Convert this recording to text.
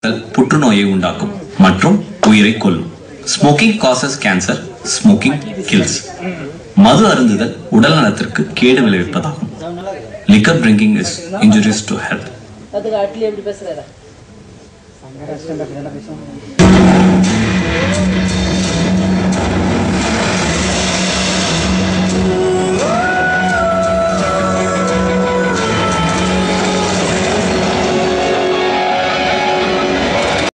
சிகரெட்டுகள் புற்றுநோயை உண்டாக்கும் மற்றும் உயிரை கொல்லும். Smoking causes cancer, smoking kills. மது அருந்துதல் உடல் நலத்திற்கு கேடு விளைவிப்பதாகும். Liquor drinking is injurious to health.